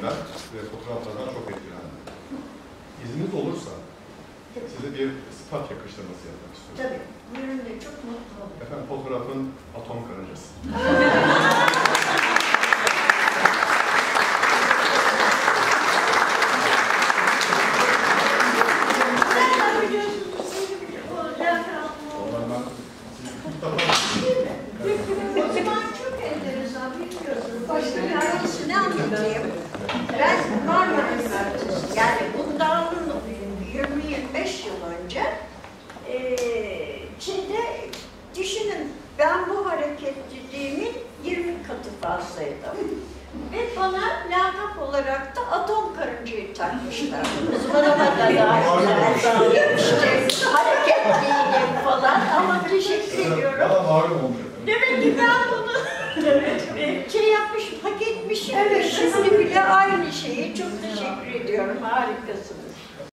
ben ve fotoğraflardan çok etkilendim. İzniniz olursa size bir sıfat yakıştırması yapmak istiyorum. Tabii. Buyurun de çok mutlu oldum. Efendim fotoğrafın atom karıncası. O zaman çok enteresan, bilmiyorsunuz. Başka bir ailesini anlatayım. Ben Marmara Üniversitesi, yani bundan 20-25 yıl önce Çin'de, düşünün, ben bu hareketliliğimin 20 katı fazlaydım. Ve bana lakap olarak da atom karıncayı takmışlar. Uzmanıma da dahil. İşte hareketliyim falan, ama teşekkür ediyorum. Bana malum olmuş. Demek ki ben bunu şey yapmışım, hak etmişim. Evet, şimdi bile aynı şeyi. Çok teşekkür ediyorum, harikasınız.